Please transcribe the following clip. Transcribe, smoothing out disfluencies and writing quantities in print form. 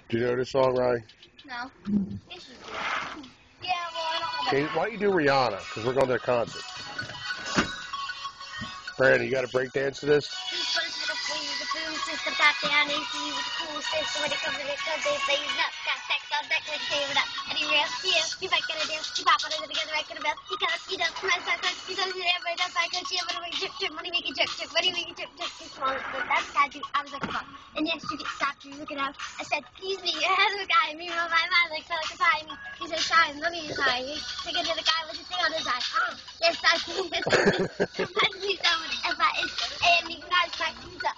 Do you know this song, Riley? No. Yes, you do. Yeah, well, I don't know. Okay, why don't you do Rihanna? Because we're going to a concert. Brandon, you got to break dance to this? The boom system got down AC with the cool system when it comes to it, cause they blaze up. Got stacks on deck like table up. Anywhere else, yeah, you might get a deal. You pop on it together, right, get a bell. You kind of speed up, my son, you don't need everybody else, I coach you, money make drip, drip, money make it drip, drip, money make it drip, drip, too small. That's the guy I was looking for. And yes, you get stopped, you're looking out. I said, excuse me, you're ahead of the guy, me, my mind, like, so like a pie, me. He said, shine, let me shine. He took it to the guy with the thing on his eye. Yes, I see, reminds me so much of my and you guys, my